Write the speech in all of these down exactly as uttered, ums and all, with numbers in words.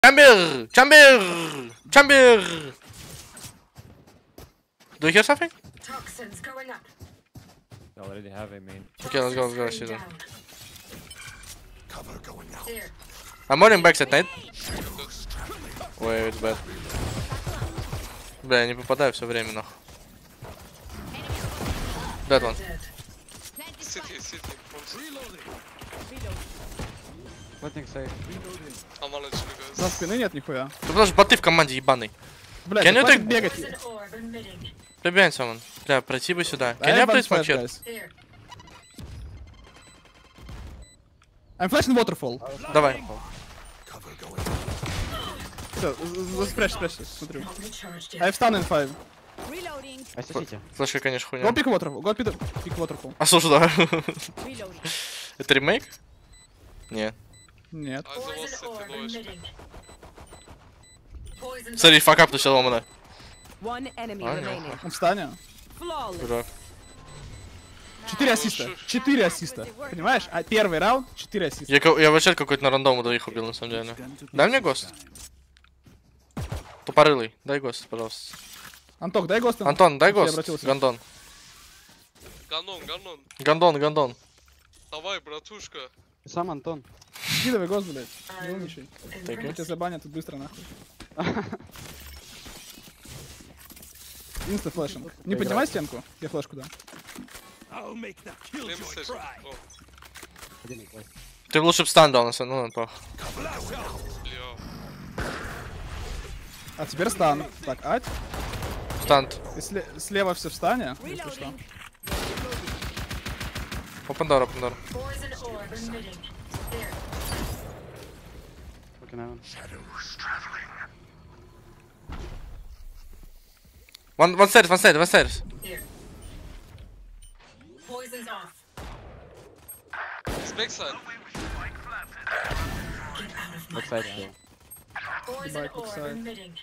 Chamber! Chamber! Chamber! Do you hear something? Toxins going up. They already have a main. Okay, let's go, let's go, see them. Cover going out. There. I'm running back at night. Ой, it's bad. Бля, я не попадаю все время, нахуй. That one. City, city. Letting safe. I'm on it, За спины нет нихуя. Ты потому что боты в команде ебаный. Блядь, Can you хватит take- бегать. Orb emitting. Прибегай, Самон. Бля, пройти бы сюда. I Can you have please one my flash, chat? guys. There. I'm flashing waterfall. Давай. Cover going out. Все, спрячь, спрячь, смотрю. Not recharged I yet. have stun in five. Reloading. I see city. Флешка, конечно, Go хуйня. pick waterfall. Go pick, pick waterfall. А слушай, да. Reloading. Это ремейк? Нет. Нет. I was Poison city, orb no H P. emitting. Poison. Смотри, факап ты все ломано. One enemy Ah, remaining. Он в стане. Flawless. Дурак. Четыре ассиста. Четыре ассиста. Понимаешь? А первый раунд, четыре ассиста. Я, ко- я вообще какой-то на рандому двоих убил, на самом деле. Дай мне гост. Тупорылый. Дай гост, пожалуйста. Анток, дай гост. Антон, дай Я гост. обратился. Гандон. Ганон, ганон. Гандон, гандон. Давай, братушка. Сам Антон. Скидывай гост, блядь. Не умничай. Так, Я тебя забанят тут быстро нахуй. Инста флешинг. Не поднимай стенку, я флешку дам. Let me say something. Oh, Ты лучше б стан дал, на самом деле, ну, пох. Leo. А теперь стан. Так, ать. Стант. И сле- слева все в стане. если что. Reloading. Опендар, опендар. Poison orb emitting. There. Looking out. One, one stairs, one stairs, one stairs. There. Poison's off. It's backside. Get out of my Backside way. still. Poison Back orb side. emitting.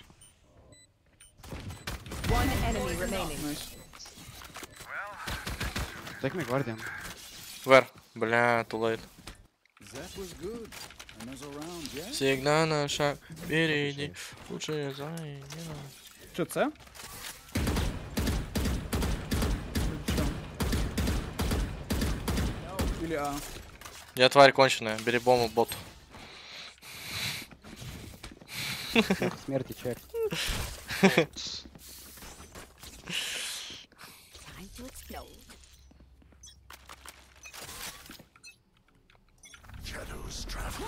One enemy remaining. Найс. Take me Guardian. Where? Бля, too late. Всегда на шаг впереди. Лучше за не надо. Че, С? Или А? Я тварь конченая, бери бомбу боту. Эх, смерти чек. Time to explode. Shadows travel.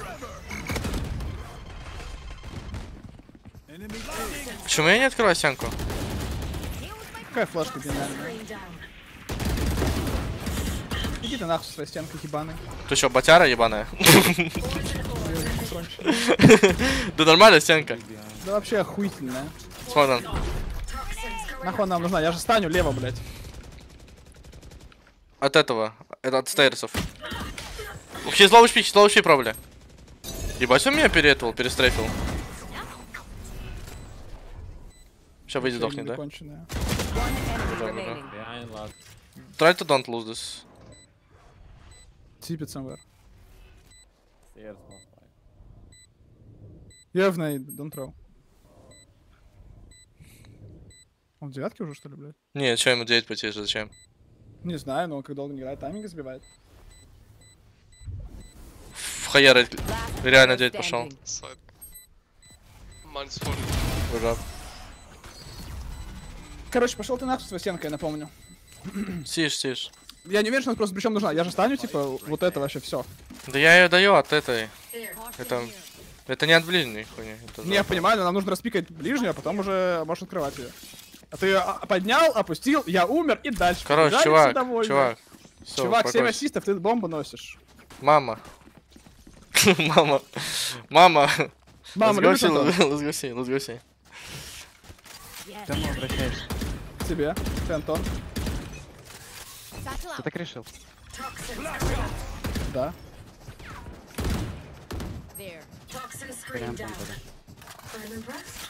Почему я не открываю стенку? Какая флешка гениальная. Screen down. Иди ты нахуй со своей стенкой ебаной. Ты что, ботяра ебаная? Poison orb. Да нормальная стенка. Да вообще охуительная. Смотри. Toxins going Нахуй нам нужна? Я же станю лево, блядь. От этого. Это от стейрсов. He's low HP, he's low HP пробовали. Ебать, он меня переэтовал, перестрейфил. Сейчас выйди, дохнет, да? Конченая. One enemy Да, да. remaining. Behind last. Try to don't lose this. Tip it somewhere. Stairs most like. You have nade, don't throw. Он в девятке уже, что ли, блядь? Не, что ему девять пойти, зачем? Не знаю, но как долго не играет, тайминг сбивает. В Хайера Last реально player девять пошел. standing. Side. Minus forty. Ура. Короче, пошел ты нахуй со своей стенкой, я напомню. Сишь, сишь. Я не уверен, что она просто причем нужна. Я же стану, типа, вот это вообще все. Да я ее даю от этой. there. Это, это не от ближней хуйни. Это Не, я понимаю, но нам нужно распикать ближнюю, а потом уже можешь открывать ее. А ты а, поднял, опустил, я умер и дальше. Короче, Побежали, чувак, все довольны. чувак. Всё, Чувак, семь успокойся. ассистов, ты бомбу носишь. Мама. Мама. Мама. Мама, let's go любишь see, Антон? let's go see, let's go see. Ты ему возвращаешься. К тебе. Ты, Антон. Satchel Ты out. так решил? Toxins going up. Да. There. Toxin screen Прям down. там тогда. I'm impressed.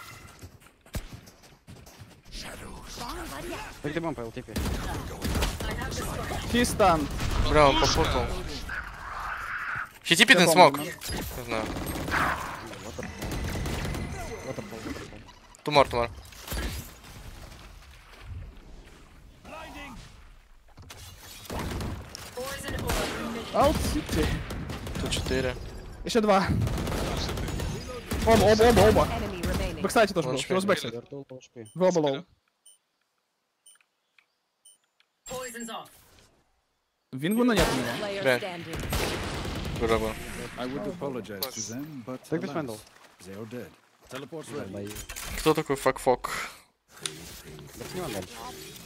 Только бомб по эл ти пи. I have the spike. He stunned. Бля, он попутал. He tipped in Я smoke. помню. Не знаю. Two more, two more. Poison orb. Аут Сити. Тут четыре. Еще два. Оба, оба, оба, оба. Enemy remaining. Бэксайд тоже Он был. шпиль. Плюс бэксайд. Вертул пол шпи. Вы оба лоу. Poison's off. Вингуна нет у него. Player Бля. standing. Вырабу. I would apologize to them, but Так alas, дефендл. they are dead. Teleport's ready. Кто такой фак-фок? Бэкни он дальше.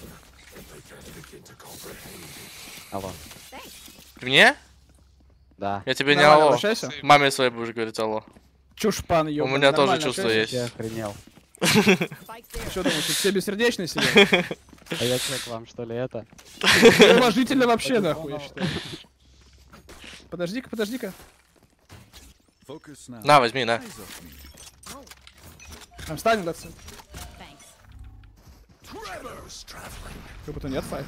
Алло. Мне? Да. Я тебе не Нормально, алло. обращайся. Маме своей будешь говорить алло. Чушпан, У ёбаный. меня тоже Нормально чувство общайся. есть. Я охренел. Spike there. Что думаешь, все бессердечные сидят? А я что, к вам, что ли, это? Уважительно вообще, нахуй, я считаю. Подожди-ка, подожди-ка. Focus now. На, возьми, на. Eyes off me. Там станет, даться. Thanks. Shadows traveling. Как будто нет файта.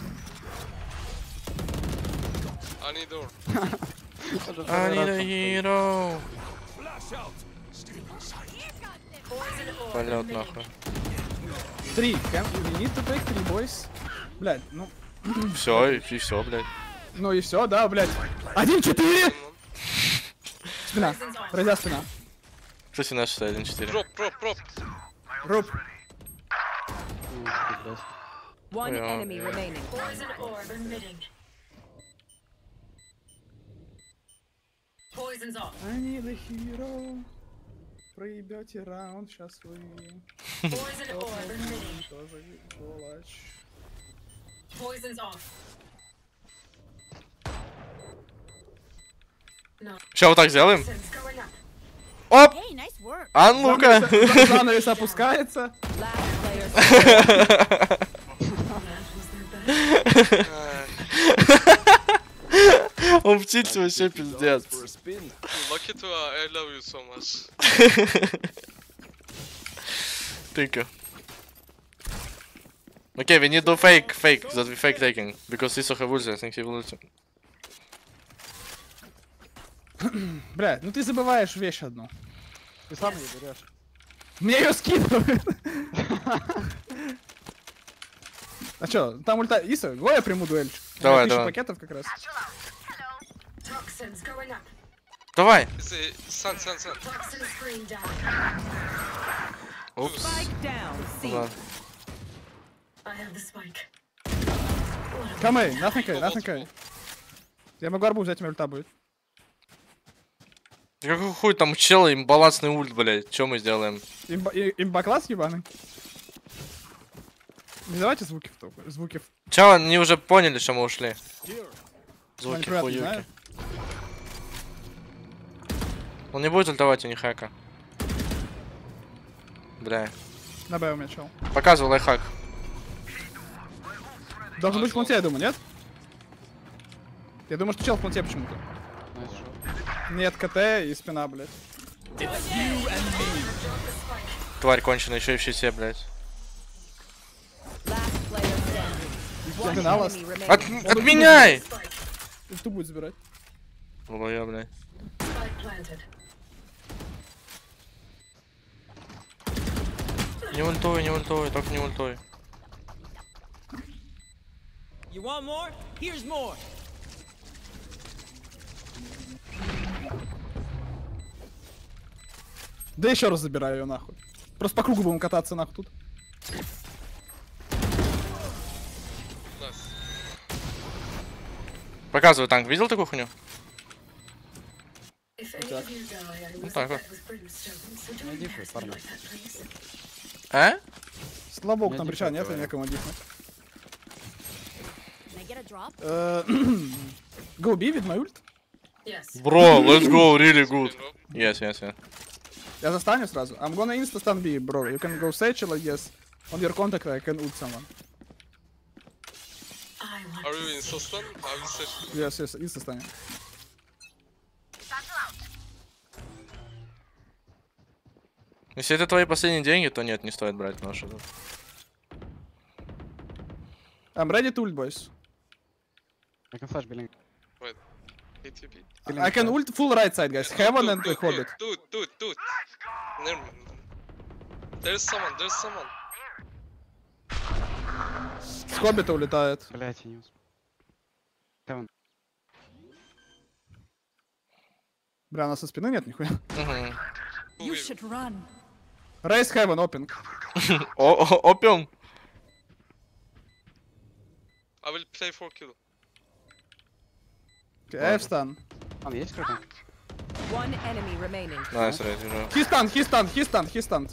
I need door. I need a hero. Poison orb. Полет нахуй. Три. Can we need to take three, boys? Блядь, ну... Все, и, и все, блядь. Ну и все, да, блядь. Один-четыре! Спина. Пройдя спина. Кстати, наш один четыре. Drop, drop, drop. Руб. One Yeah. enemy remaining. Poison orb emitting. Poison's off. I need a hero. Проебете раунд, сейчас вы... Poison orb emitting. Тоже сволочь. Poison's off. No. Сейчас вот так сделаем. Toxins going up. Оп! Hey, nice work. А ну-ка! Занавес- Занавес опускается. Last player standing. That was their best. Он птица вообще пиздец. Lucky to uh, I love you so much. Thank you. Okay, we need to fake, fake, that we fake taking. Because Iso have ulti, I think he will ulti. Блядь, ну ты забываешь вещь одну. Ты сам ее берешь. Мне ее скидывают. А чё, там ульта... Иса, давай я приму дуэльчик. Давай, Тысяча давай. пакетов как раз. Toxins going up. Давай! It's a sun, sun, sun. Toxin screen down. Упс. Spike down. C. Ладно. I have the spike. Come A, nothing K, nothing K. Я могу арбу взять, у меня ульта будет. Какой хуй там чел, им балансный ульт, блядь. Чё мы сделаем? Имба- и- Имбакласс ебаный. Не давайте звуки в топ. Звуки в... Чё, они уже поняли, что мы ушли. Звуки Майнкрафт хуюки. знаю. Он не будет ультовать у них хака. Бля. На Б у меня чел. Показывай лайфхак. Должен быть в планте, я думаю, нет? Я думаю, что чел в планте почему-то. Нет, КТ и спина, блядь. Тварь конченая, еще и в щите, блядь. Last player standing. One Спина ласт. enemy remaining. От, отменяй! Spike. Ульту будет забирать. Лоя, блядь. Spike planted. Не ультуй, не ультуй, только не ультуй. You want more? Here's more. Да еще раз забираю ее нахуй. Просто по кругу будем кататься нахуй тут. Nice. Показывай танк. Видел такую хуйню? If any of you die, I will так вот. with brimstone, so don't Найди embarrass me парня. like that, please. А? Слава богу, Я там не брича нет, и понимаю. некому дихнуть. Can I get a drop? Э, Go B with my ult. Yes. Бро, let's go, really good. You know? Yes, yes, yes. Я застаню сразу. I'm gonna insta stun B, bro. You can go satchel, I guess. On your contact, I can ult someone. I want Are to you in see Sustan? I will search. Yes, yes, insta станем. Если это твои последние деньги, то нет, не стоит брать нашу. I'm ready to ult, boys. I can flash billing. A T P. I can ult full right side, guys. Heaven and do, the Hobbit. Do it, do it, do it. Never mind. There's someone, there's someone. С хоббита улетает. Блять, я не успел. Кевин. Бля, у нас со спины нет нихуя. Мгм. You should run. Raise heaven, open. О, о, опиум. I will play for kill. Okay, I have stun. Он есть кто-то? One enemy remaining. Найс, рейд, уже. He stunned, he stunned, he stunned, he stunned.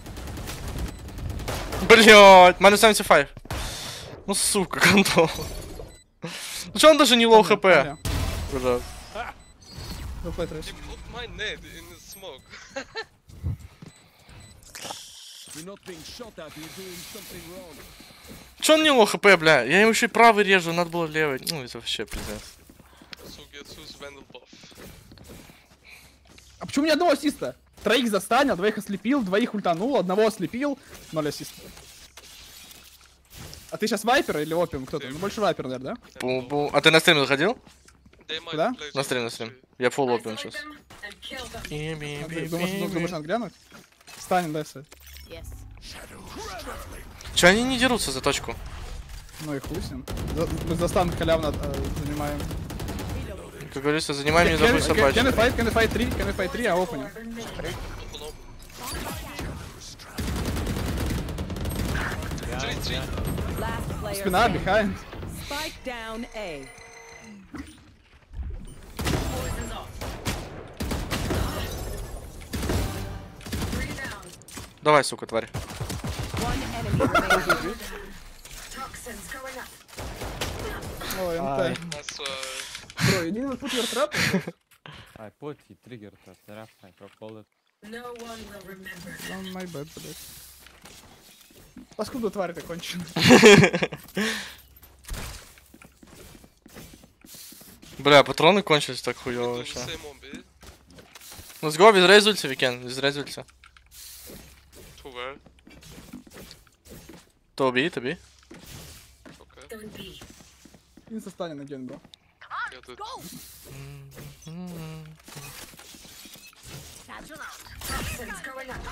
Блять, минус семьдесят пять. Ну сука, контрол. Ну чё он даже не лоу хп? Понятно. Уже. Go play trace. He put my nade in the smoke. You're not being shot at, you're doing something wrong. Чё он не лоу хп, бля? Я ему еще и правый режу, надо было левый. Ну это вообще пиздец. So guess who's Vandal buff? А почему ни одного ассиста? Троих застанил, двоих ослепил, двоих ультанул, одного ослепил, ноль ассиста. А ты сейчас вайпер или опиум кто-то? Ну больше вайпер, наверное, да? Бу-бу. А ты на стрим заходил? They might Куда? play На стрим, на стрим. Я фулл опиум сейчас. Isolate them and kill them. А ты думаешь, ну, думаешь, надо глянуть? Станем, дай все. Yes. Че они не дерутся за точку? Ну и хуй с ним. За- Мы за стан халявно э, занимаем. Как говорится, занимаем, не Can забудь we- can we собачку. fight, can we fight три, can we fight три, а опеним. Open, open. Three, three. Last player Спина, standing. behind. Spike down A. Poison's off. Three down. Давай, сука, тварь. One enemy remaining. Toxins going up. Ой, Ай. НТ. That's uh, Bro, you didn't put your trap? I put he triggered the trap, I propelled it. No one will remember. Oh, my bad, блядь. Паскуда тварь ты кончена. Бля, патроны кончились так we хуёво do вообще. same on B. Let's go, with raise ulti we can, with raise ulti. To where? То би, то би. Okay. Don't be. Не состанет один, бро. Yeah, dude. Toxins going up.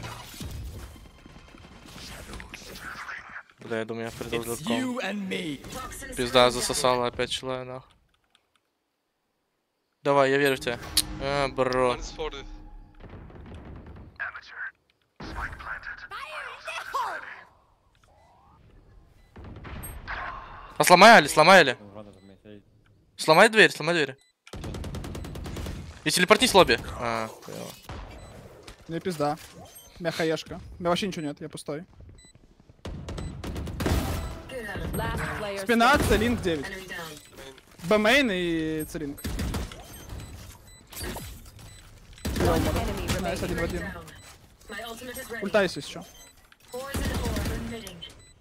Бля, я думаю, я придал It's дот ком. you and me. Toxins Пизда, going down. засосала опять человек, нахуй. Давай, я верю в тебя. А, бро. One is forty. А сломай Али, сломай Али. In front of me, hey. Сломай дверь, сломай дверь. И телепортнись в лобби. А, понял. Мне пизда. У меня хаешка. У меня вообще ничего нет, я пустой. Get out of Last player Спина, целинг девять. enemy down. Б-мейн и целинг. One enemy Найс, remaining. один в один. Down. My ultimate is ready. Ультайся еще. Poison orb emitting.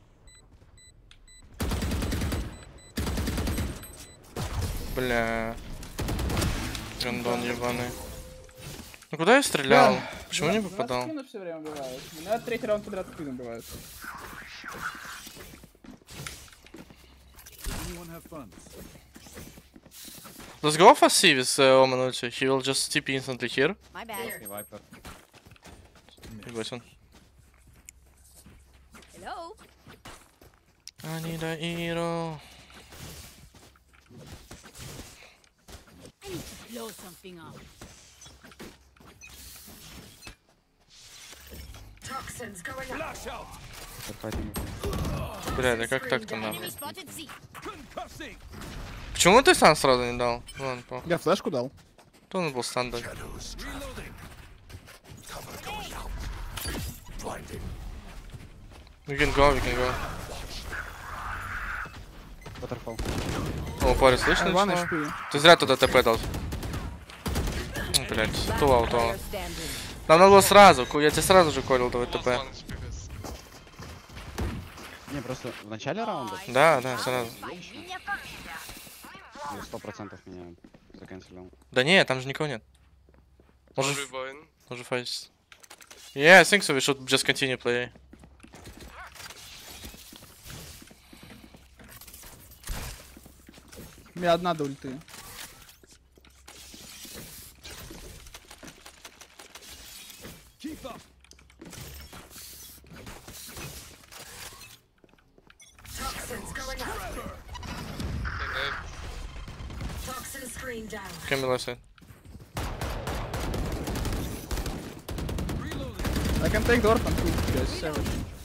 Бля. Гандон ебаный. Ну куда я стрелял? Да. Почему не попадал? все время бывает. Меня третий раунд подряд спину бывает. Anyone have fun? Let's go for C with uh, Omen ulti. He will just TP instantly here. My bad. Hey, Viper. Ебать он. Hello. I need a hero. I need to blow something up. Toxins going up. Flash out. Бля, да как так-то нахуй? spotted C. Concussing. Почему ты стан сразу не дал? Ну ладно, по. Я флешку дал. То он был стан дать. Reloading. We can go, we can go. Waterfall. О, парень, слышно? Ван начало? эйч пи. Ты зря туда ТП дал. Ну, блядь, Last ту ауто. player standing. Нам надо было сразу, ку- я тебе сразу же колил давай Last ТП. one is biggest. Не, просто в начале раунда Да, да, сразу. ну, сто процентов меня заканчивал. Да не, там же никого нет. Может, Rewind. может файтиться. Yeah, I think so, we should just continue play. У меня одна до ульты. Keep up. Screen down. Can be left side. I can take the orphan too, guys. Seven.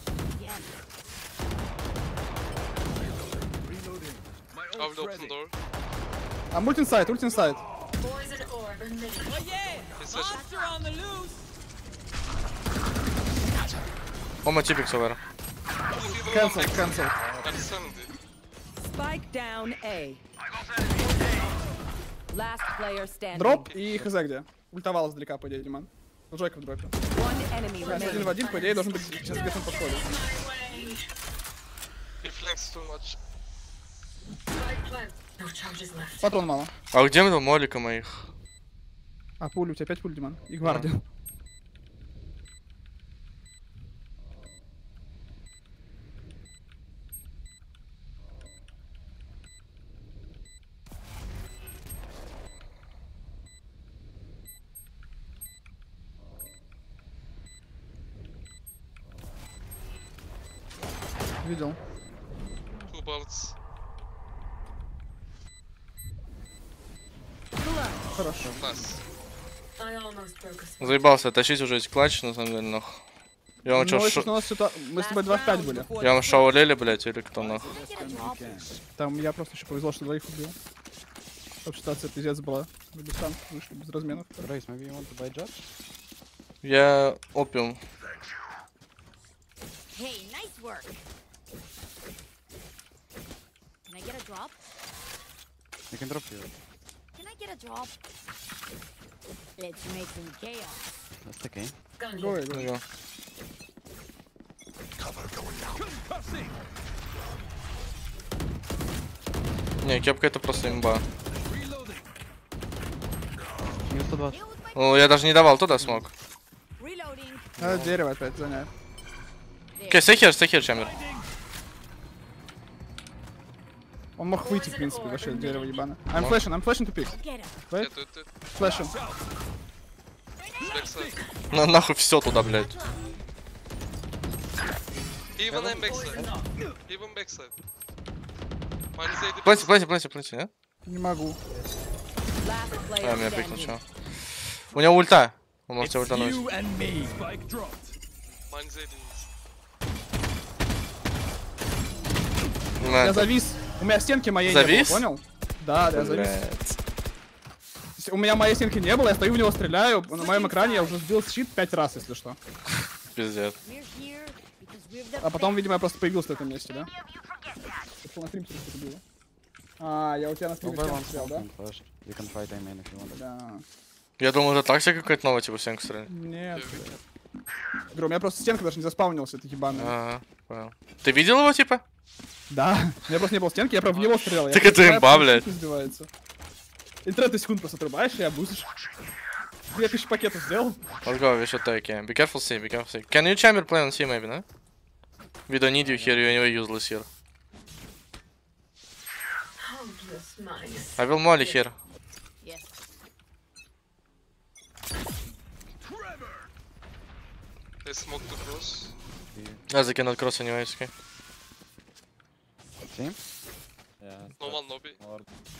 I will open door. I'm ult inside, ult inside. Poison orb emitting. Oh yeah! He's flashing. Monster on the loose! One more typic over. Cancel, cancel. I'm seventy. Spike down A. Last player standing. Дроп и хз где. Ультовал издалека, по идее, Диман. Джойка в дропе. One enemy Один в remaining. один, по идее, должен быть сейчас где-то на подходе. He flanks too much. Spike plant. No charges left. Патрон мало. А где мы молика моих? А, пули, у тебя пять пуль, Диман. И гвардия. Видел. Two bullets. Хорошо. Nice. I almost broke a spell. Заебался тащить уже эти клатч, на самом деле, нах. Я вам Ну, чё, если шо... у нас ситуа- мы с тобой два в пять были. Я вам шоу лели, блять, или кто нах? Там я просто еще повезло, что двоих убил. Потому что ситуация пиздец была. Мы без танков вышли, без разменов. Race, maybe you want to buy Judge? Я опиум. Hey, nice work. Can I get a drop? You can drop you. Can I get a drop? Let's make some chaos. That's okay. Gun Go here. away, go away. Йо. Не, кепка это просто имба. Минус сто двадцать. Deal with my Ну, я даже не давал туда смог. reloading. А, дерево опять занять. Окей, stay here, stay here, Чамбер. Он мог выйти, в принципе, вообще дерево ебано. I'm flashing, I'm flashing to pick. Get him. Yeah, Wait, do it, do it. flashing. Backside. На, нахуй все туда, блядь. Even I'm backside. Even backside. Minus eighty. Плати, плати, плати, плати, нет? Не могу. Last А, player меня пикнул, standing. чё. У него ульта. Он может тебя ультануть. and me. Spike dropped. Minus eighty. На, Я завис. У меня стенки моей Завис? не было, понял? Да, да, я завис. блядь. Если у меня моей стенки не было, я стою в него, стреляю. На моем экране я уже сбил щит пять раз, если что. Пиздец. We're here because we're the А потом, видимо, я просто появился в этом месте, да? Это на стрим что-то было. А, я у тебя на Go стриме buy стенку one стрелял, да? smoke and flash. You can fight A main if you want. Да. Я думал, это тактика какая-то новая, типа, стенку стрелять. Нет. Говорю, у меня просто стенка даже не заспаунилась, это ебаная. Ага, понял. Ты видел его, типа? Да, у меня просто не было стенки, я прям в него стрелял. Так Я это стреляю, имба, потом блядь. щит не сбивается. И тридцать секунд просто отрубаешь и обузишь. Две тысячи пакетов сделал. Let's go, we should take him. Be careful C, be careful C. Can you chamber play on C maybe, no? We don't need you here, you're anyway useless here. Helpless mice. I will molly here. Yes. They smoked the cross. As they cannot cross anyway, it's okay. See? Yeah. No one lobby. Or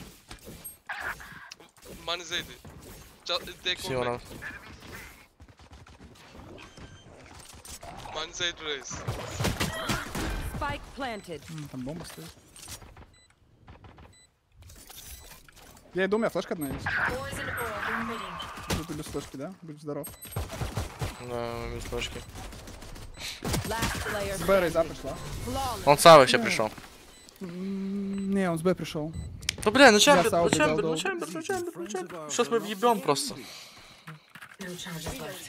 Minus eighty. Just take See one one back. out. Minus eight raise. Spike planted. М, Там бомба стоит. Я иду, у меня флешка одна есть. Poison orb emitting. Ну, ты без флешки, да? Будь здоров. Да, без флешки. Last player С Б рейза standing. пришла. Flawless. Он сам вообще пришел. М, Не, он с Б пришел. Ну бля, ну чамбер, сау ну бегал чамбер, ну долго. чамбер, ну чамбер, ну чамбер. Сейчас мы въебем просто. No charges left.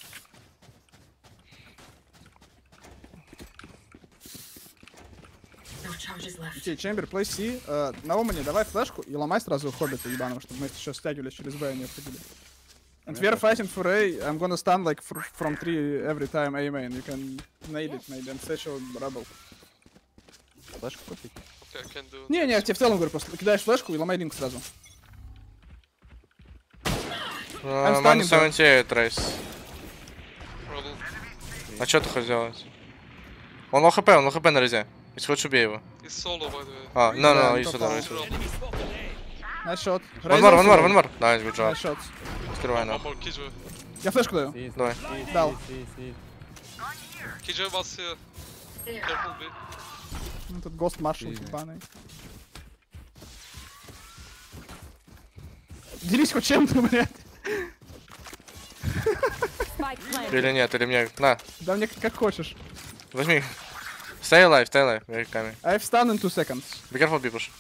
No charges left. Окей, Чембер, плей Си. Э, На Омане давай флешку и ломай сразу хоббита ебаного, чтобы мы сейчас стягивались через Б, а не обходили. And we are fighting for A. I'm gonna stun like fr from three every time A main. You can nade it maybe and set your rubble. Флешку купить? Okay, I can do it. Не, не, я тебе в целом говорю, просто кидаешь флешку и ломай линк сразу. Uh, standing Minus семьдесят восемь рейс. Trouble. А что ты хочешь делать? Он лоу хп, он лоу хп на резе. Если хочешь, убей его. He's solo, by the way. А, no, no, Да, иди сюда, попал. иди сюда. Trouble. Nice shot. One Raise more, also one more, low. one more. Nice, good job. Nice shots. Скрывай One нахуй. more Killjoy. Я флешку даю. See, Давай. see, Дал. see, see. Killjoy was here. There. Careful B. Ну, тут Ghost Marshal Easy. ебаный. Делись хоть чем-то, блядь. Spike planted. Или нет, или мне. На, Да мне как хочешь. возьми. Stay alive, stay alive. Я камень. I have stun in two seconds. Be careful, B push.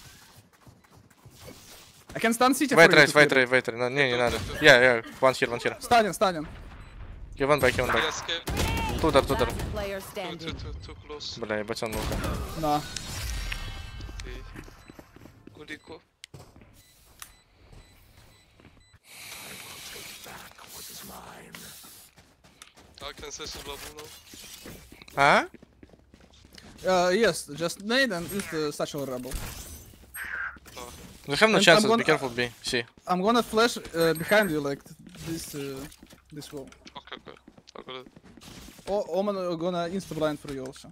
I can stun city Wait for you. race, wait race, wait race. No, не, не надо. Yeah, yeah. One here, one here. Станен, станен. Give one back, give one back. Yes, escape. Тудор, тудор. Last player Too, too, standing. too, too close. Бля, ебать он был. На. Okay. Гулико. I can say some bubble now. А? Uh, yes, just nade and use the satchel rebel. We have no And chances, I'm gonna- be careful, B. See. I'm gonna flash uh, behind you like this uh, this wall. Okay, okay. I got it. O Omen uh, gonna insta blind for you also.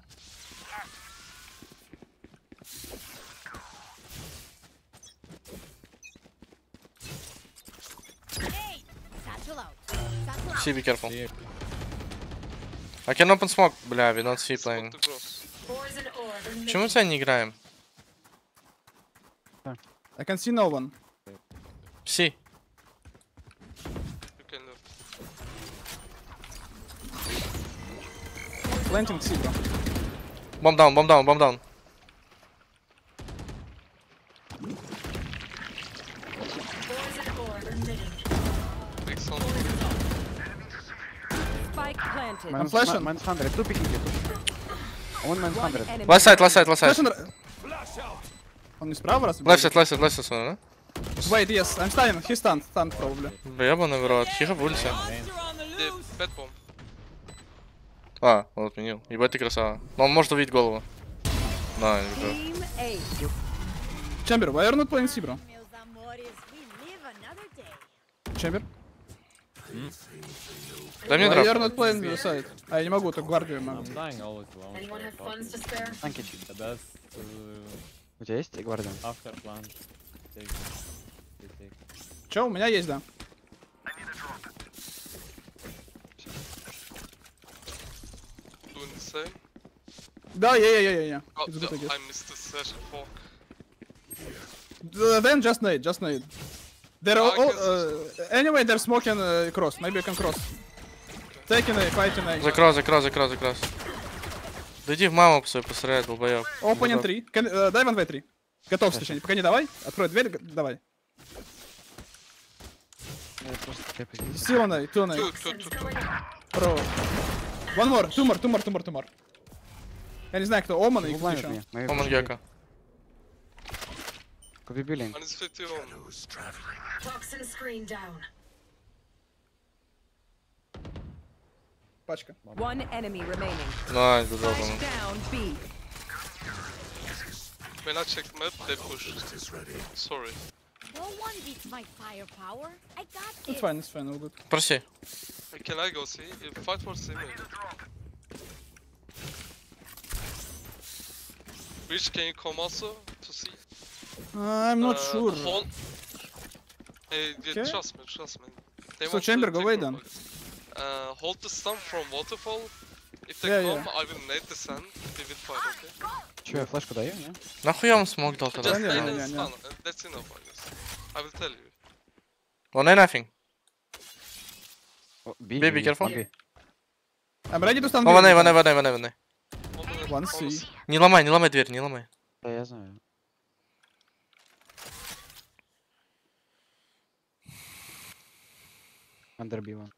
Hey! Satchel out. Satchel out. See, be careful. See. I can open smoke, бля, we don't see playing. Smoke the cross. Poison orb emitting. Почему тебя не играем? I can see no one. See. You can look. Planting C, bro. Bomb down, bomb down, bomb down. Poison orb emitting. Big sound. Spike planted. I'm flashing. Minus one hundred. Two picking it. One minus one hundred. Enemy Last side, last side, last side. Flash and... Он не справа раз? Left side, left side, left side, смотри, да? Wait, yes, I'm stunning. He's stunned. Stunned probably. Бля, ебаный в рот. Хиха в ульте. Monster on the The loose. bad bomb. А, он отменил. Ебать ты красава. Но он может увидеть голову. На, не вижу. Team A. Chamber, why are you not playing C, bro? Meus amores, we live another day. Chamber? Дай мне Why you are дроп. not playing the side? А, я не могу, так гвардию могу. I'm dying always alone. Anyone have so funds to spare? Танки. The best uh, У тебя есть гвардиан? after plant. Take. Take, take. Чё, у меня есть, да. Doing the same. Да, yeah, yeah, yeah, yeah, yeah. Oh, It's good, I no, guess. I missed the session. Fuck. Uh, then just nade, just nade. They're all, I all, can uh, anyway, they're smoking uh, cross. Maybe you can cross. Taking a, fighting a. Закрой, закрой, закрой, закрой. Да иди в маму свою посрать, долбоёб. Opening три. Can, uh, дай one way три. Готов в течение. Пока не давай. Открой дверь, г- давай. Я просто кэпик. Still on A, two on A. Two, two, two, two. Bro. One more, two more, two more, two more, two more. Я не знаю, кто Оман и Ну, кто блайнд еще. мне. Maybe Оман push Гека. Could be billing. One is fifty on. Toxin screen down. Пачка. One enemy remaining. Найс, good job, Spike Оман. down B. When I checked map, they pushed. Sorry. No one beats my firepower. I got It's this. fine, it's fine, all good. Проси. Can I go see? If fight for C maybe. Rich, can you come also to see? Uh, I'm not Uh, sure. Hold. Hey, you Okay. trust me, trust me. They So want to chamber, go take away over, then. guys. Uh, hold the stun from waterfall. If they Yeah, come, yeah. I will nade the sand. We will fight, okay? Че, я флешку даю, не? Нахуя он смог дал Just тогда? не, nade не, and не, не. stun. and That's enough, I guess. I will tell you. Он и nothing. О, Би, Be, be би, careful. би. I'm ready to stand. О, ванай, B. ванай, ванай, ванай, ванай. Almost- One almost- C. Не ломай, не ломай дверь, не ломай. Да, я знаю. Under B one.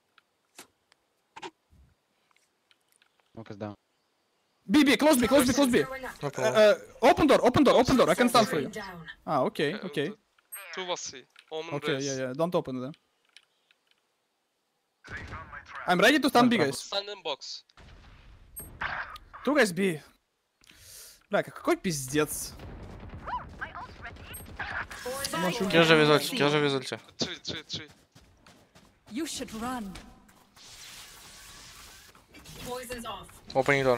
Smoke is down. B, B, close B, close B, close B. Throwing up. No Uh, problem. uh, open door, open door, open door. I can stand for Screen you. down. Ah, okay, Okay, okay. Two was C. Omen Okay, raise. yeah, yeah. Don't open them. I'm ready to stand B, guys. Stand in box. Two guys B. Бля, какой пиздец. Poison Может, orb Кил же в emitting. изольте, кил же в изольте. Three, three, three. You should run. Poison's off. Opening door.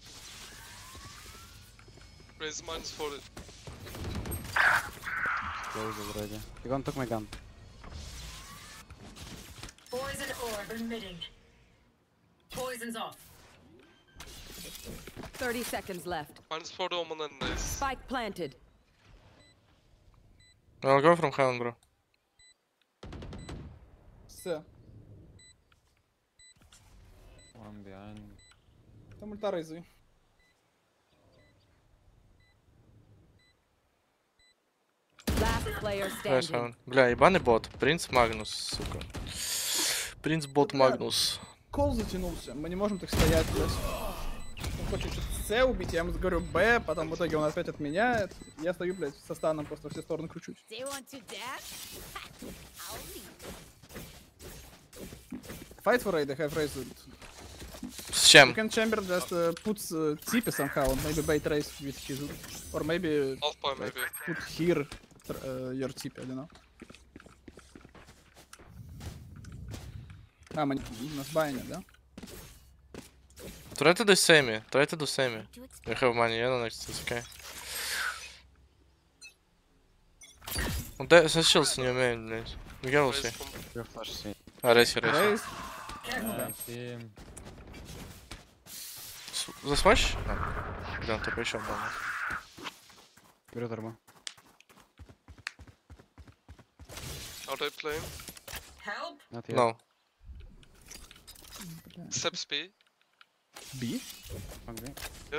Raise minus forty. close already. He gonna took my gun. Poison orb emitting. Poison's off. thirty seconds left. Minus for the Omen and nice. Spike planted. I'll go from heaven, bro. Все. One behind. Там ульта рейзи. Last player Nice standing. heaven. Бля, ебаный бот. Принц Магнус, сука. Принц бот Магнус. Кол затянулся. Мы не можем так стоять, блядь. Он хочет С убить, я ему говорю Б, потом в итоге он опять отменяет. Я стою, блядь, со станом просто во все стороны кручусь. Do you want to dance? I'll lead. Fight for raid, I have raised ult. С You чем? can chamber just uh, put uh, T P somehow, maybe bait race with his ult. Or maybe Half point maybe. put here uh, your T P, I don't know. А, мы нас байнят, да? Try to do semi. Try to do semi. To expect You have money, yeah, no, next, it's okay. Он да, сочился, не умеет, блядь. Не горелся. Raise from- Your flash C. А, рейси, рейси. Raise. Yeah, see. Засмачь? Бля, он только еще был. Беру турбо. Are they playing? Help! Not yet. No. Steps B. B? Hungry.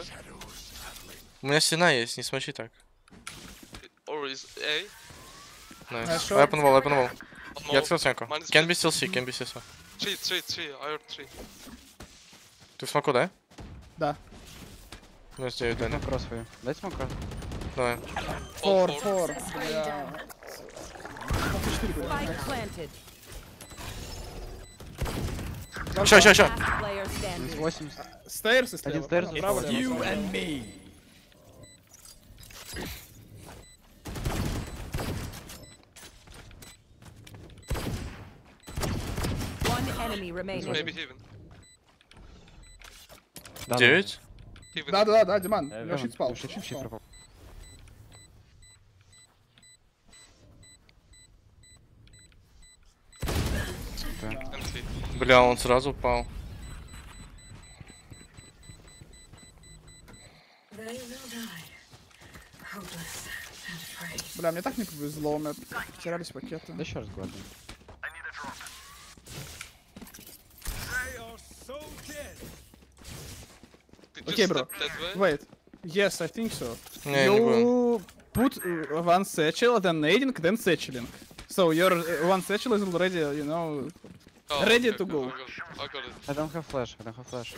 У меня стена есть, не смочи так. Or is A? Nice. Nice shot. Open wall, open wall. One Я more. открыл стенку. Minus Can be fifty. still C, can be still C. Three, three, three. I heard three. Ты в смоку, да? Да. У меня девять, No да. cross for you. Дай smoke cross. Давай. Four, All four. Going Бля. down. Spike planted. Ща, ща, ща. Last player standing. восемьдесят. Stairs и Один слева. stairs, Право, you лево, and право. me. One enemy remaining. Maybe heaven. Да, да. Девять? Heaven. Да, да, да, Диман. Э, У него щит спал. Щит, щит щит спал. пропал. And C. Бля, он сразу упал. They will die. Hopeless and afraid. Бля, мне так не повезло, мы потерялись пакеты. Да еще раз гладим. They are so dead. Did you Okay, bro. step that way? Wait. Yes, I think so. Не, я не буду. You put uh, one satchel, then nading, then satcheling. So your uh, one satchel is already, you know... Oh, Ready okay, to okay, go. I got it. I got it. I don't have flash. I don't have flash.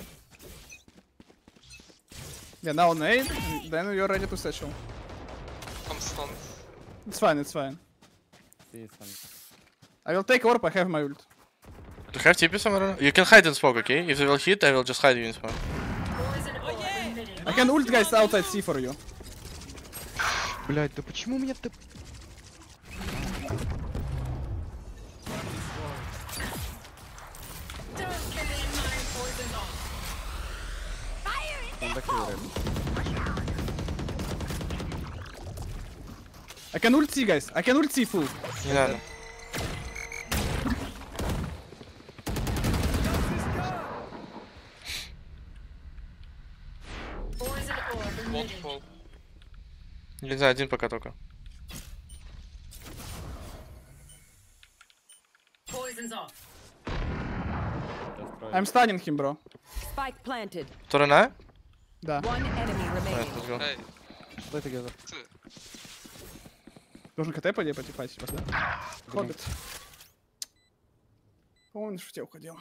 Yeah, now nade, and then you're ready to satchel. I'm stunned. It's fine, it's fine. See some. I will take orb, I have my ult. Do you have T P somewhere? You can hide in smoke, okay? If they will hit, I will just hide you in smoke. Poison orb emitting. I can ult guys outside C for you. Блять, да почему у меня ты... Don't get in my poison's off. Он докидывает. I can ult C, guys. I can ult C full. Не надо. Poison orb emitting. Waterfall. Не знаю, один пока только. Poison's off. Just try. I'm stunning him, bro. Spike planted. Сторона? Да. One enemy Nice, remaining. let's go. Hey. Play together. Two. Должен КТ по ней потипать сейчас, да? Хоббит. По-моему, на шуте уходил.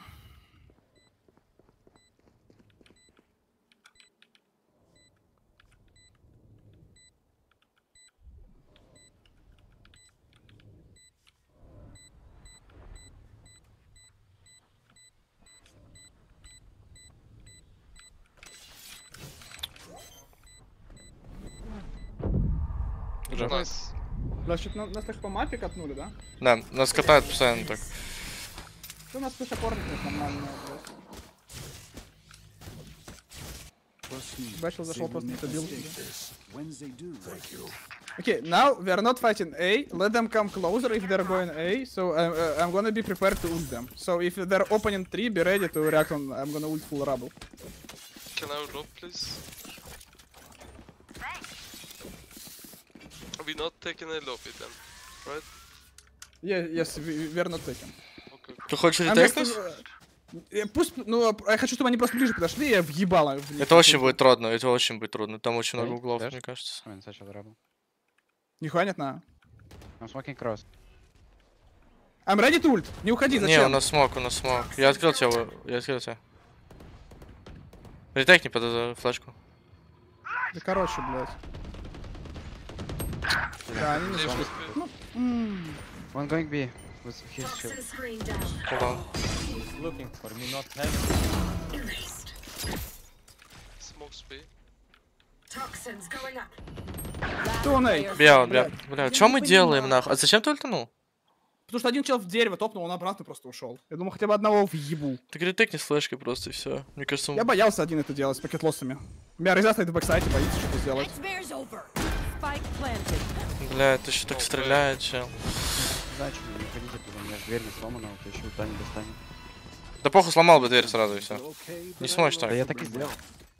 Уже. Nice. Бля, что-то на- нас так по мапе катнули, да? Да, нас катают постоянно так. Что у нас пусть опорник нормально, блядь. Бачил зашел просто не добил. When's they do? Thank you. Okay, now we are not fighting A. Let them come closer if they're going A. So uh, uh, I'm gonna be prepared to ult them. So if they're opening three, be ready to react on. I'm gonna ult full rubble. Can I drop, please? We're not taking a lobby then, right? Yeah, yes, we, we are not taking. Okay. Ты хочешь I'm ретейкнуть? just, uh, э, Пусть, ну, я хочу, чтобы они просто ближе подошли, и я въебала в них. Это очень будет трудно, это очень будет трудно. Там очень много Эй, углов, Дэш? мне кажется. I'm in such a trouble. Нихуя нет на. I'm smoking cross. I'm ready to ult. Не уходи, Не, у зачем? нас смог, у нас смог. Я открыл тебя, вы- я открыл тебя. Ретейкни под эту флешку. Да короче, блядь. Да, они не Leave зашли. us be. One going B with his shield. Toxin screen down. Hold on. He's looking for me, not having. Erased. Smokes B. Toxins going up. Кто он, эй? Бля, Блядь. бля, бля, что мы делаем, нахуй? А зачем ты ультанул? Потому что один чел в дерево топнул, он обратно просто ушел. Я думал, хотя бы одного въебу. Ты ретейкни с флешкой просто и все. Мне кажется, Я он... боялся один это делать с пакетлоссами. Меня Реза стоит в бэксайте, боится что-то сделать. Nightmare's over. Spike planted. Бля, это еще так стреляет, чел. Удачи, не ходите туда, у меня ж дверь не сломана, вот еще ульта не достанет. Да похуй, сломал бы дверь сразу и все. Не сможешь Да так. я так и сделал.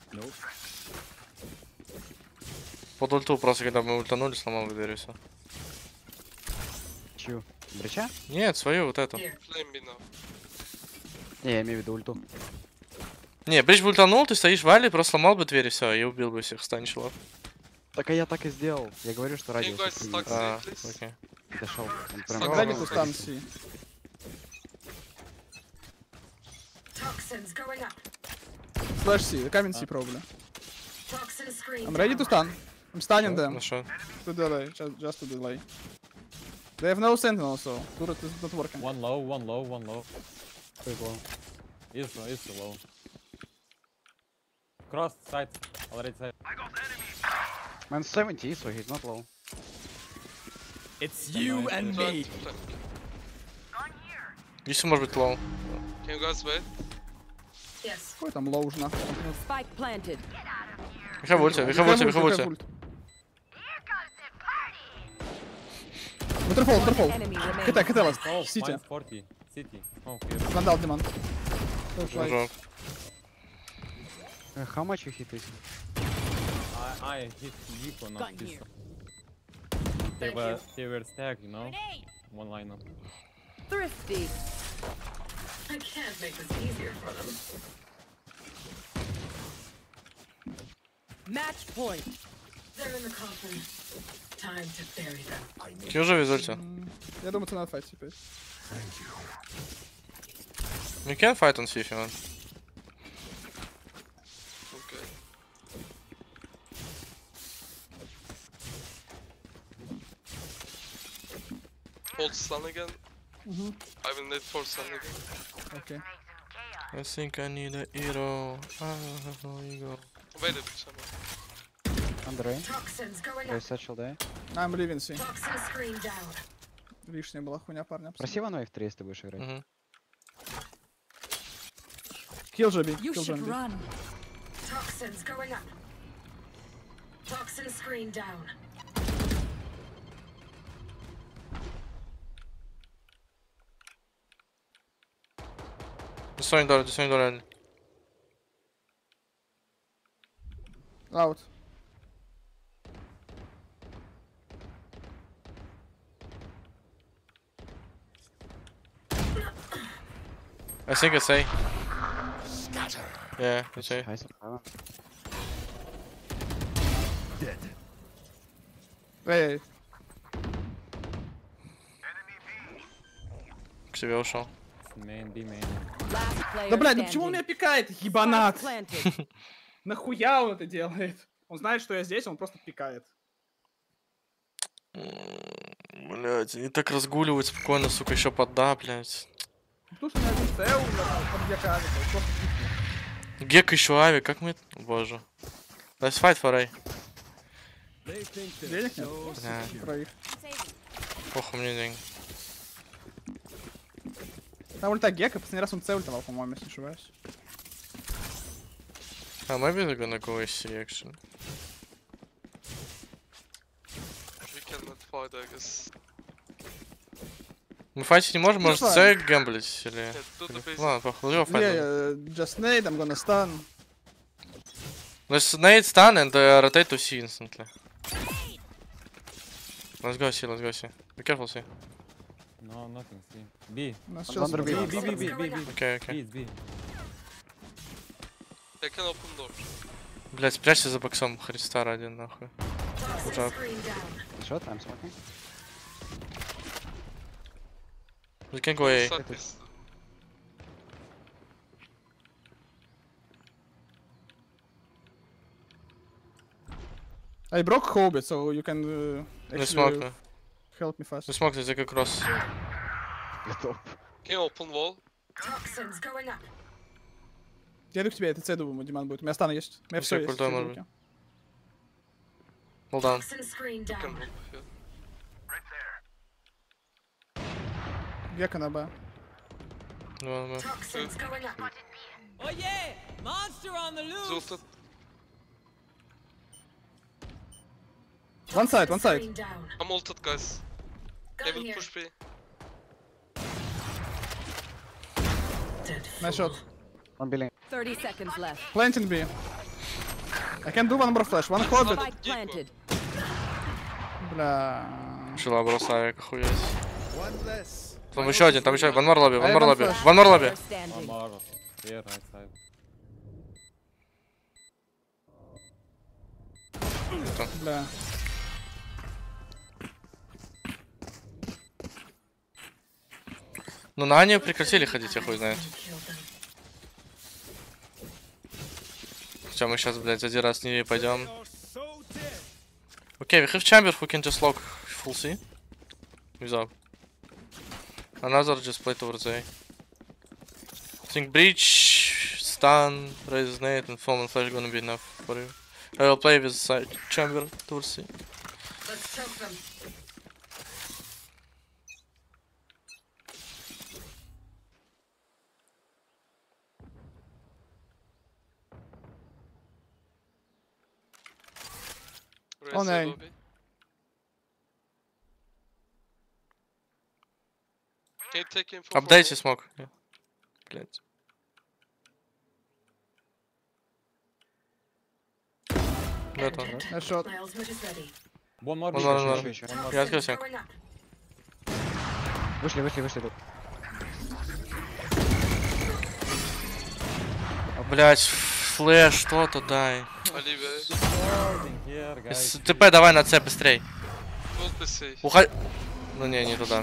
Под ульту просто, когда мы ультанули, сломал бы дверь и все. Чью? Брича? Нет, свою вот эту. Here. Flame B now. Не, я имею в виду ульту. Не, бридж бы ультанул, ты стоишь в вале, просто сломал бы дверь и все, и убил бы всех стан челов. Так а я так и сделал. Я говорю, что Can you радиус guys такой stack А, C, please? окей. дошел. Он прям Stack Ready C. to stand C. Toxins going up. Flash C, камень C probably. Toxin screen I'm ready to down. stun. I'm stunning them. Хорошо. To delay, just, just to delay. They have no sentinel, so turret is not working. One low, one low, one low. Quick low. Is is low. Cross side, already side. Man seventy, so he's not low. It's you and me. Plant, plant. Если может быть лоу. Can you guys wait? Yes. Какой там лоу уж нахуй. Spike planted. Вихав ульти, вихав ульти, вихав ульти. Waterfall, One waterfall. enemy remaining. Хитай, хитай вас. Oh, Сити. minus forty. City. Oh, here. Вандал, Диман. Жок. Uh, how much you hit it? I, I hit deep on Gun this. here. They Thank were, you. they were stacked, you know? Grenade. One line up. Thrifty. I can't make this easier for them. Match point. They're in the coffin. Time to bury them. Кьюжа визульте. Я думаю, это надо файт теперь. You can fight on C if you want. Okay. Hold stun again. I will need for stun again. Окей. I think I need a hero. Ah, no, you go. Wait a bit, someone. Under rain. Toxins going There's up. satchel there. I'm leaving C. Toxin screen down. Лишняя была хуйня, парня. Проси ван в три, если ты будешь играть. Мгм. Kill Joby. You Kill should Joby. run. Toxins going up. Toxin screen down. Destroying door, destroying door. Early. Out. I think it's A. Yeah, it's A. Nice. Ah, Эй, эй. К себе ушел. Main, B main. Last player Да, блядь, ну standing. почему он меня пикает, Spike ебанат? planted. Нахуя он это делает? Он знает, что я здесь, он просто пикает. Блять, они так разгуливают спокойно, сука, еще под да, блять. Потому что у меня один Т умер под Яками, просто пикнул. Гек еще ави, как мы... Боже. Let's fight for A. They think they're Денег нет? so Да. secure. Троих. Похуй мне деньги. Там ульта Гека, последний раз он Ц ультовал, по-моему, если не ошибаюсь. А, maybe they're gonna go A C, actually. We guess. Мы файтить не можем, может fine. С гэмблить или... Yeah, do the basic. Ладно, похуй, его Yeah, файт. yeah, just nade, I'm gonna stun. Let's nade stun and uh, rotate to C instantly. Let's go C, let's go C. Be careful C. No, nothing. See. B. Нас I'm сейчас under B. B, B, B, B, B, B. Окей, B окей. is B. I can open door. Блять, спрячься за боксом, Христа ради, нахуй. Toxin screen down. Shot, I'm smoking. We can go A. Suck is. I broke Hobbit, so you can uh, Не actually смог, да. help me fast. Не смог, ты как кросс. Can you open wall? Toxins going up. Я иду к тебе, это С, думаю, Диман будет. У меня стан есть. У меня Ну, все всё, есть. культой всё в может руке. Hold down. Toxin screen Can down. move here. Гека на Б. Ну, ну. Toxins going up. Oh yeah! Monster on the loose! Zulted. One side, one side. Screen down. I'm ulted, guys. I Gun will here. push B. Dead. Nice shot. One building. thirty seconds left. Planting B. I can do one more flash. One Hobbit. Spike planted. Бля. Шила бросаю, охуеть. One less. Там еще один, там еще один. One more lobby, one I more have lobby. flash. One more lobby. Player standing. One more. Here, right side. Бля. Ну на Ане прекратили ходить, я хуй знает. Killed them. Хотя мы сейчас, блядь, один раз не пойдем. You're so dead. Okay, we have chamber who can just lock full C. Without. Another just play towards A. I think breach, stun, raise nade, and fall and flash gonna be enough for you. I will play with side chamber towards C. Let's choke them. Right Oh, side no. lobby. Can you take info from Update wall? smoke. Yeah. Блядь. Нет, он, да? Nice shot. My ultimate is ready. One more. One B. more, Еще, one еще, more. еще. One more. Я открыл Toxins синк. going up. Вышли, вышли, вышли тут. Блять, флэш, что-то дай. Оливия. Holding here, guys. С- ТП давай на С быстрей. Ult P C. Уходи. Ну не, не туда.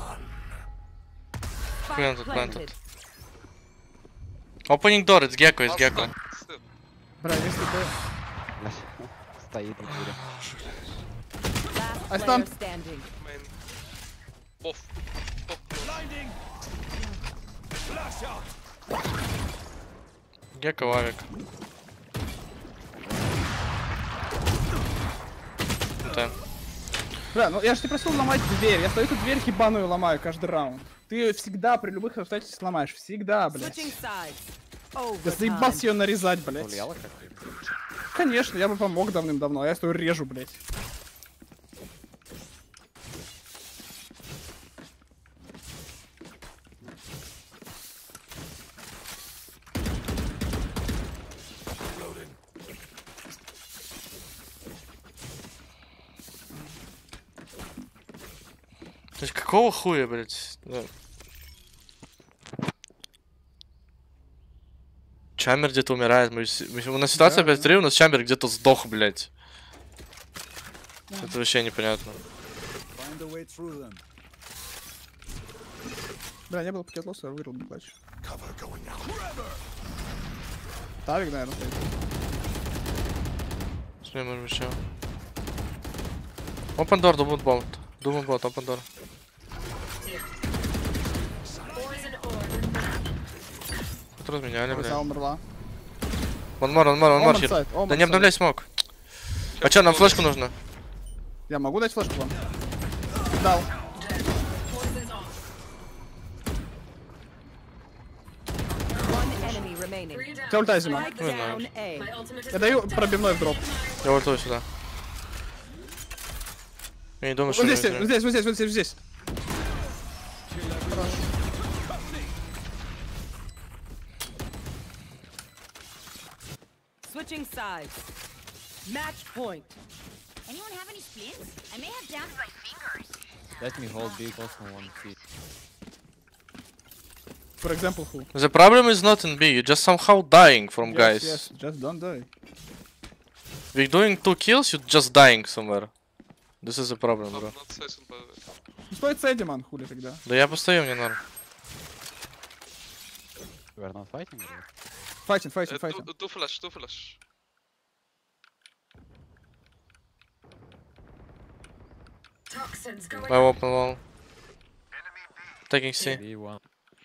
Spike Planted, planted. planted. Opening door, it's Gecko, it's Last Gecko. step. Step. Бля, если бы... Блядь. Стоит в двери. Last I player stunned. standing. Main. Off. Top close. Blinding. Flash out. Гекко, авик. Да. Бля, ну я же тебе просил ломать дверь. Я стою эту дверь ебаную ломаю каждый раунд. Ты ее всегда при любых обстоятельствах сломаешь. Всегда, блядь. Switching sides. Я Overtime. заебался ее нарезать, блядь. Повлияло как-то? Конечно, я бы помог давным-давно, а я стою режу, блядь. То есть какого хуя, блядь? Да. Чамбер где-то умирает. Мы, с- мы- у нас ситуация Да, пять три, у нас Чамбер где-то сдох, блядь. Это вообще непонятно. Find a way through them. Бля, не было пакет лоса, я вырыл, не плачь. Тавик, наверное, стоит. Смотри, может быть, еще. Open door, думаю, бот. Думаю, бот, open door. Poison orb. Тут разменяли, Она блядь. умерла. One more, one more, one more Omen here. side, Omen Да не side. обновляй смог. А чё, нам флешку нужно? Я могу дать флешку вам? Дал. Poison's off. One enemy remaining. Three down. Тебя ульта, Зима. Spike down A. My ultimate is Я даю ready. пробивной в дроп. Я ультую сюда. Я не думаю, Вот что... здесь, они- вот здесь, вот здесь, вот здесь, вот здесь. Switching sides. Match point. Anyone have any splints? I may have damaged my fingers. Let me hold big also one C. For example, who? The problem is not in B, you're just somehow dying from Yes, guys. yes, just don't die. We're doing two kills, you're just dying somewhere. This is the problem, I'm bro. not saying by the way. Ну стоит Сэдди, ман, хули тогда. Да я постою, мне норм. You are not fighting? Or? Fighting, Uh, fighting, fighting. two, two flash, two flash. Toxins going I open wall. Taking C. B one.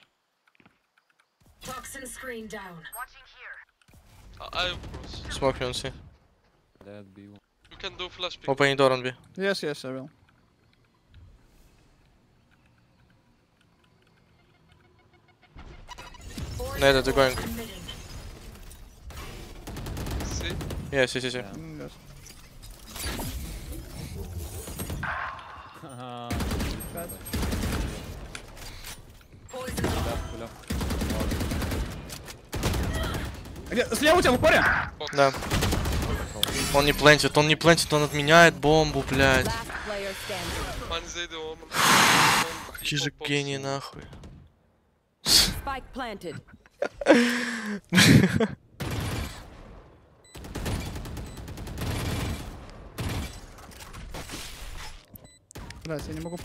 Toxin screen down. Uh, I have cross. Smoke me on C. Dead B one. You can do flash pick. Opening door on B. Yes, yes, I will. Nada, they're going. Emitting. See? Yeah, C, C, C. Yeah. Mm, yes. Haha. Poison Left, pull up. А где? Слева у тебя в упоре? Box. Да. Он не плентит, он не плентит, он отменяет бомбу, блядь. Last player standing. One Z the woman. Чижи Box. гений, нахуй. Spike planted. Блядь, я не могу.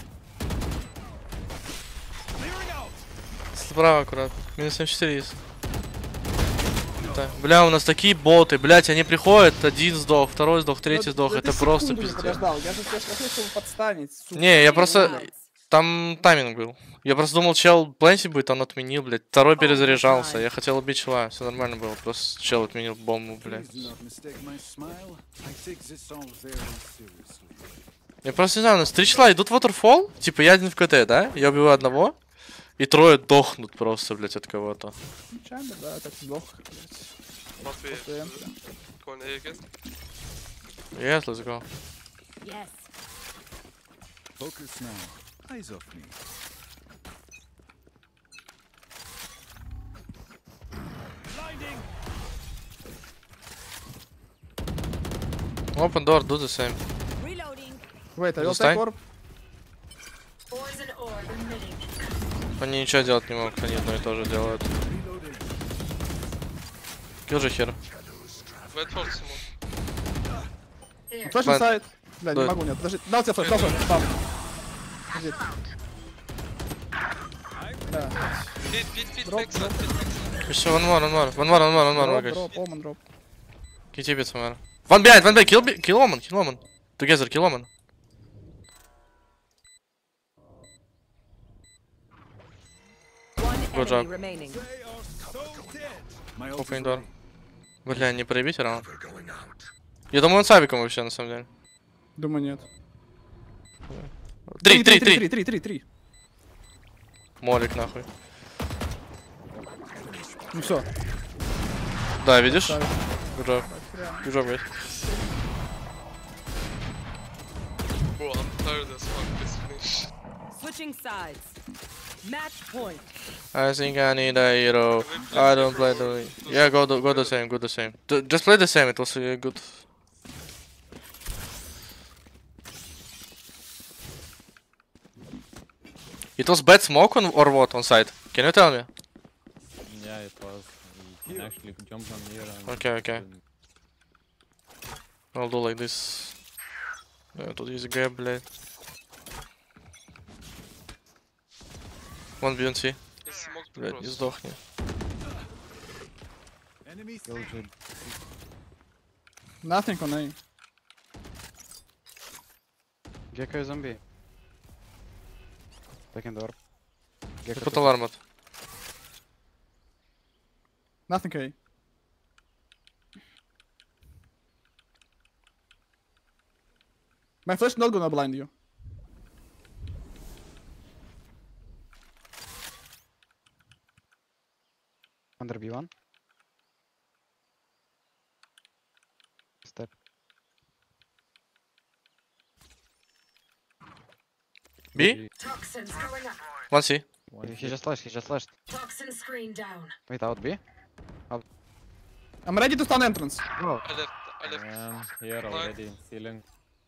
Справа аккуратно. Минус семьдесят четыре есть. Да. Бля, у нас такие боты, блять, они приходят, один сдох, второй сдох, третий сдох, Да это ты просто секунду не пиздец. подождал. Я же тебя спросил, чтобы подстанить, сука. Не, я просто... Sides. Там тайминг был. Я просто думал, чел пленти будет, он отменил, блядь. Второй перезаряжался, я хотел убить чела, все нормально было. Просто чел отменил бомбу, блядь. Я просто не знаю, у нас три чела идут в waterfall, типа я один в КТ, да? Я убиваю одного, и трое дохнут просто, блядь, от кого-то. Чамбер, да, так сдох, блядь. What we После have. энтра. Going A again. Yes, let's go. Yes. Focus now. Eyes off me. Open door, do the same. Reloading. Wait, I will Достань. take orb. Poison orb emitting. Они ничего делать не могут, они одно и то же делают. Kill же хер. Wait for Simon. Here. Флэш Пlant. инсайд. Бля, не Да. могу, нет, подожди. Дал тебе флэш, дал флэш, бам. Подожди. Да. Pit, pit, pit, Drop, backside, drop. pit, backside. Еще one more, one more, one more, one more, one more, one Дроп, more, guys. дроп, оман, дроп. Can you it somewhere? One behind, one behind, kill, be- kill Omen, kill Omen. Together, kill Omen. One Good enemy job. remaining. My ult Opening is door. ready. Бля, не проебить раунд. Я думаю, он с авиком вообще, на самом деле. Думаю, нет. Три, три, три, три. три, три, три. Молик, нахуй. Ну все. Да, видишь? Ставим. Good job. Good job, guys. Bro, I'm tired as fuck. Please finish. Switching sides. Match point. I think I need a hero. I don't play the... Yeah, go the, go the same, go the same. D just play the same, it was uh, good. It was bad smoke on, or what on site? Can you tell me? Yeah, it was. He can actually jump on here and... Okay, okay. I'll do like this. Yeah, тут есть гэп, блядь. Вон би эн си. He smoked the Блядь, не cross. сдохни. Enemy Kill Jid. Nothing on A. Gecko is zombie. Second orb. Gecko Put to- alarm at. Nothing A. My flash not gonna blind you. Under B one. Step. B? Toxins going up. One C. One He just flashed, he just flashed. Toxin screen down. Wait, out B? I'm ready to stun entrance. Oh. I left. I left. Um, here already in ceiling.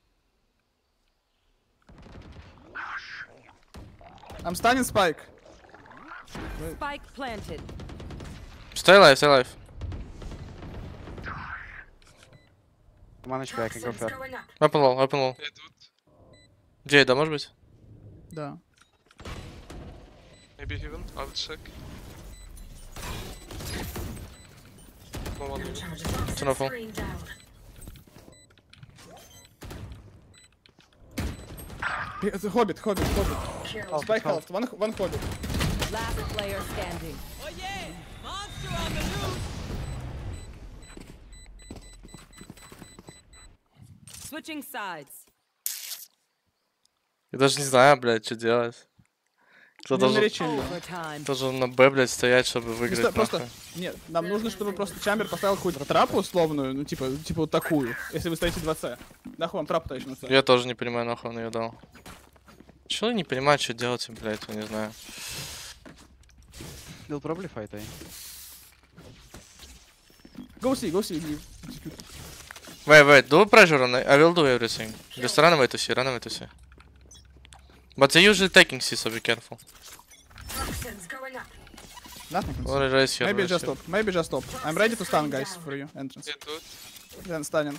I'm stunning Spike. Spike planted. Stay alive, stay alive. One H P, I can go Toxins fair. going up. Open wall, open wall. Yeah, dude. Джей, да, может быть? Да. Maybe heaven. I will check. No one No heaven. charges. Toxin enough. screen down. It's a Hobbit, Hobbit, Hobbit. Kill. Spike halved, one, one Hobbit. Last player standing. Oh yeah! Monster on the loose! Switching sides. Я даже не знаю, блядь, что делать. Кто Не должен, наречи его. Overtime. должен на Б, блядь, стоять, чтобы выиграть, Просто, просто, нахуй. нет, нам нужно, чтобы просто Чамбер поставил какую-то трапу условную, ну типа, типа вот такую, если вы стоите два С. Нахуй вам трапу-то еще на С. Я тоже не понимаю, нахуй он ее дал. Чего не понимаю, что делать, блядь, я не знаю. They'll probably fight, eh? Go see, go see. Wait, wait, do pressure on it. I will do everything. Just run away to C, run away to C. But they usually taking C, so be careful. Toxins going up. Nothing. Or raise here, Maybe raise just here. stop. Maybe just stop. I'm ready to stun guys for you. Entrance. Yeah, dude. Then stunning.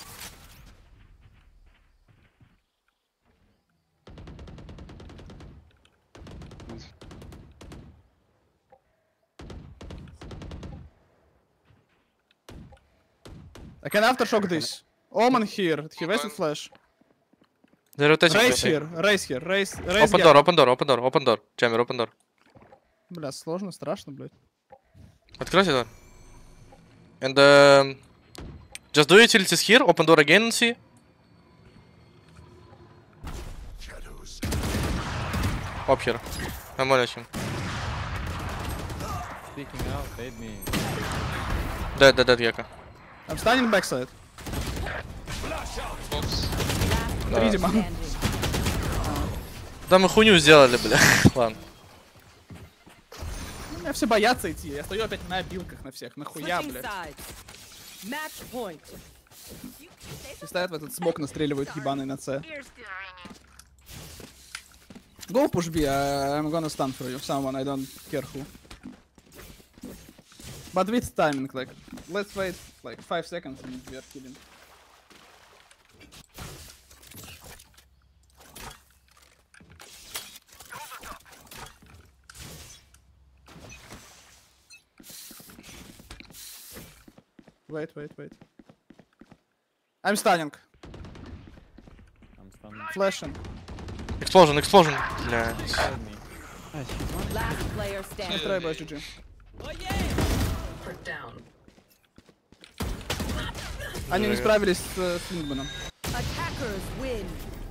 I can aftershock this. Omen here. He wasted flash. They're rotating. Raise rotating. here. Raise here. Raise. Raise. Open gap. door, open door, open door, open door. Chamber, open door. Бля, сложно, страшно, блядь. Откройте door. And um, just do utilities here, open door again and see. Up here. I'm on him. Speaking out, aid me. Dead, dead, dead, Gecko. I'm stunning backside. Box. Три дима. Standing. Да мы хуйню сделали, бля. Ладно. У меня все боятся идти. Я стою опять на обилках на всех. Нахуя, Switching блядь. sides. Match point. Все стоят в этот смок, настреливают ебаный на С. Go push B, I, I'm gonna stun for you. Someone, I don't care who. But with timing, like, let's wait like five seconds and we are killing. Wait, wait, wait. I'm stunning. I'm stunned. Flashing. Explosion, explosion. Блядь. Aid me. Last player standing. Try by G G. Oh yeah! Put down. Они не справились с э, с Линдманом. Attackers win.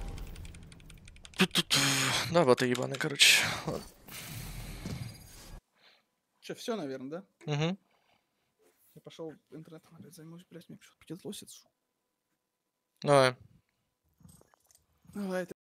Да, боты ебаные, короче. Ладно. Че, все, наверное, да? Угу. Я пошел интернетом опять займусь, блять, мне почему-то пиздец лосится. Давай. Давай,